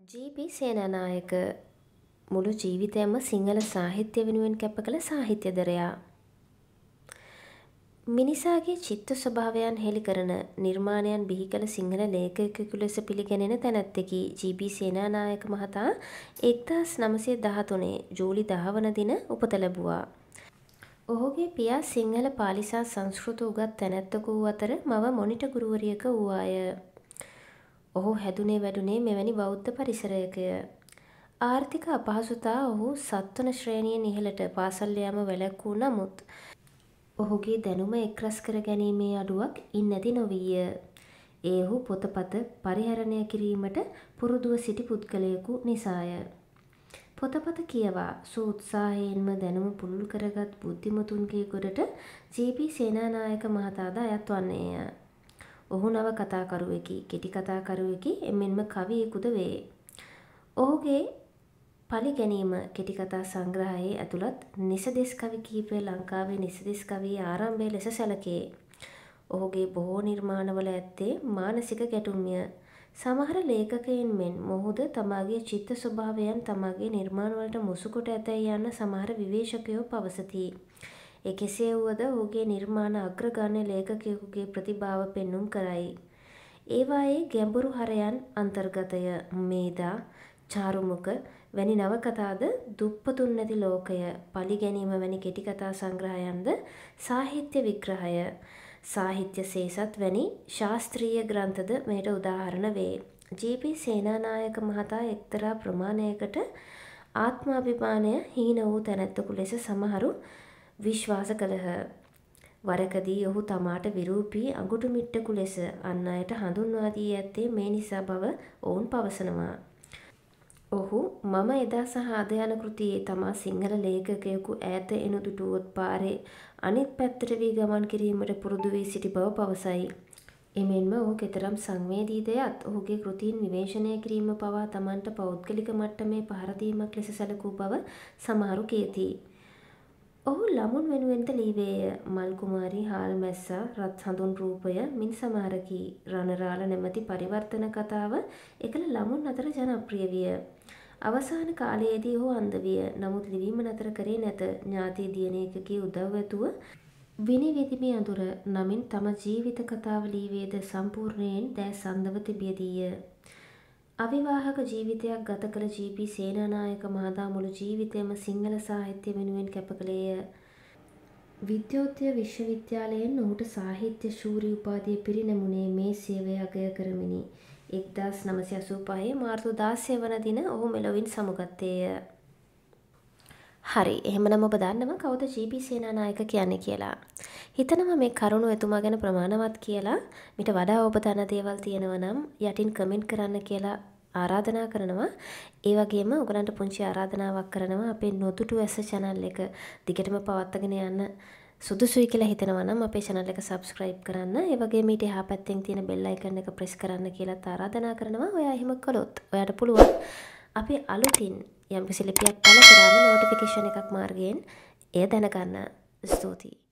G.B Senanayaka මුළු ජීවිතයම සිංහල සාහිත්‍ය වෙනුවෙන් කැප කළ සාහිත්‍යදරයා. මිනිසාගේ චිත්ත ස්වභාවයන් හෙළි කරන නිර්මාණයන් බිහි කළ සිංහල ලේඛකයෙකු ලෙස පිළිගැනෙන තැනැත්තෙකි G.B සේනානායක මහතා 1913 ජූලි 10 වන දින උපත ලැබුවා. ඔහුගේ පියා සිංහල පාලි සහ සංස්කෘත උගත් තැනැත්තෙකු වූ අතර මව මොනිට ගුරුවරියක වූවාය. ඔහු හැදුනේ වැඩුනේ මෙවැනි බෞද්ධ පරිසරයකය. ආර්ථික අපහසුතා ඔහු සත්වන ශ්‍රේණියෙන් ඉහළට පාසල් යාම වැළැක්වූ නමුත් ඔහුගේ දැනුම එක්රැස් කර ගැනීමේ අඩුවක් ඉන් නැති නොවීය. ඒ ඔහු පොතපත පරිහරණය කිරීමට පුරුදුව සිටි පුද්ගලයෙකු නිසාය. පොතපත කියවා සූත්සාහයෙන්ම දැනුම පුළුල් කරගත් බුද්ධිමතුන්ගේ ගොඩට G.B සේනානායක මහතාද අයත් වන්නේය. ඔහු නව කතාකරුවෙකි, කෙටි කතාකරුවෙකි, එමෙන්ම කවියෙකුද වේ. ඔහුගේ පලි ගැනීම කෙටි කතා සංග්‍රහයේ ඇතුළත් නිසදෙස් කවි කීපය ලංකාවේ නිසදෙස් කවියේ ආරම්භය ලෙස සැලකේ. ඔහුගේ බොහෝ නිර්මාණවල ඇත්තේ මානසික ගැටුම්ය. සමහර ලේඛකයන් මෙන් මොහුද තමාගේ චිත්ත ස්වභාවයන් තමාගේ නිර්මාණවලට මුසුකොට ඇතැයි යන්න සමහර විවේචකයෝ පවසති. කෙසේ වුවද ඔහුගේ නිර්මාණ අග්‍රගණ්‍ය ලේඛකයෙකුගේ ප්‍රතිභාව පෙන්නුම් කරයි. ඒවායේ ගැඹුරු හරයන් අන්තර්ගතය. මේදා, චාරුමුඛ වැනි නවකතාද, දුප්පතුන් නැති ලෝකය, පලි ගැනීම වැනි කෙටි කතා සංග්‍රහයන්ද, සාහිත්‍ය විග්‍රහය, සාහිත්‍ය සේසත් වැනි ශාස්ත්‍රීය ග්‍රන්ථද මෙයට උදාහරණ වේ. G.B සේනානායක මහතා එක්තරා ප්‍රමාණයකට ආත්මාභිමානය හීන වූ තැනැත්තෙකු ලෙස සමහරු විශ්වාස කළහ. වරකදී ඔහු තමාට විරූපී අඟුටු මිට්ටකු ලෙස අන් අයට හඳුන්වා දී ඇත්තේ මේ නිසා බව ඔවුන් පවසනවා. ඔහු මම එදා සහ අද යන කෘතියේ තමා සිංහල ලේඛකයෙකු ඈත එනොදුටුවොත් පාරේ අනිත් පැත්තට වී ගමන් කිරීමට පුරුදු වී සිටි බව පවසයි. එමෙන්ම ඔහු කෙතරම් සංවේදීද යත් ඔහුගේ කෘතීන් විවේචනය කිරීම පවා තමන්ට පෞද්ගලික මට්ටමේ පහර දීමක් ලෙස සැලකූ බව සමහරු කියති. ඔහු ළමුන් වෙනුවෙන්ද ලීවේය. මල් කුමාරී, හාල් මැස්සා, රත් හඳුන් රූපය මින් සමහරකි. රණරාළ නැමැති පරිවර්තන කතාව එකල ළමුන් අතර ජනප්‍රිය විය. අවසාන කාලයේදී ඔහු අන්ධ විය. නමුත් ලිවීම නතර කරේ නැත. ඥාති දියණියකගේ උදව් ඇතුව විනිවිදිමි අඳුර නමින් තම ජීවිත කතාව ලීවේද සම්පූර්ණයෙන් දැස් අන්ධව තිබියදීය. අවිවාහක ජීවිතයක් ගත කළ G.B සේනානායක මහතා මුළු ජීවිතයම සිංහල සාහිත්‍ය වෙනුවෙන් කැප කළේය. විද්‍යෝදය විශ්වවිද්‍යාලයෙන් ඔහුට සාහිත්‍ය ශූරී උපාධිය පිරිනැමුණේ මේ සේවය අගය කරමිනි. 1985 මාර්තු 16 වන දින ඔහු මෙලොවින් සමුගත්තේය. හරි, එහෙමනම් ඔබ දන්නවා කවුද G.B සේනානායක කියන්නේ කියලා. හිතනවා මේ කරුණු එතුමා ගැන ප්‍රමාණවත් කියලා. මිට වඩා ඔබ දන්න දේවල් තියෙනවා නම් යටින් කමෙන්ට් කරන්න කියලා ආරාධනා කරනවා. ඒ වගේම ඔයගලන්ට පුංචි ආරාධනාවක් කරනවා. අපේ NODUTUESA channel එක දිගටම පවත්වාගෙන යන්න සුදුසුයි කියලා හිතනවා නම් අපේ channel එක subscribe කරන්න. ඒ වගේම ඊට එහා පැත්තෙන් තියෙන bell icon එක press කරන්න කියලා ආරාධනා කරනවා. ඔයා එහෙම කළොත් ඔයාට පුළුවන් අපි අලුතින් යම්කිසි ලිපියක් පළ කරාම notification එකක් මාර්ගයෙන් එය දැනගන්න. ස්තුතියි.